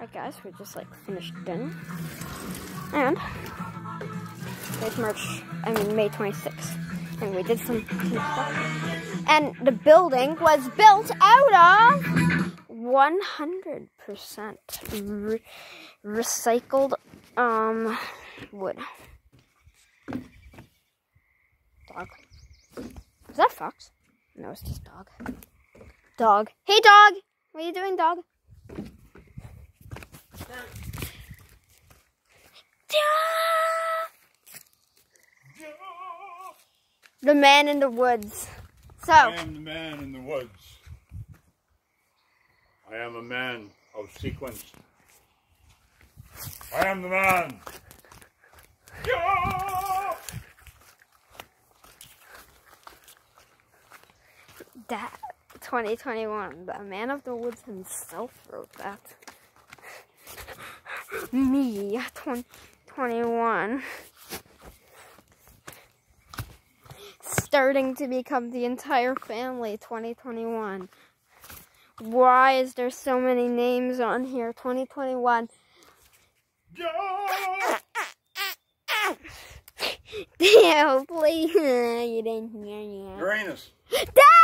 Alright guys, we just like finished dinner. And it's May 26th. And we did some stuff. And the building was built out of 100% recycled wood. Dog. Is that a fox? No, it's just dog. Dog. Hey dog! What are you doing, dog? The man in the woods. So. I am the man in the woods. I am a man of sequence. I am the man. That 2021, the man of the woods himself wrote that. Me, 2021. Starting to become the entire family, 2021. Why is there so many names on here, 2021? Damn, please. You didn't hear me. Uranus. Dad!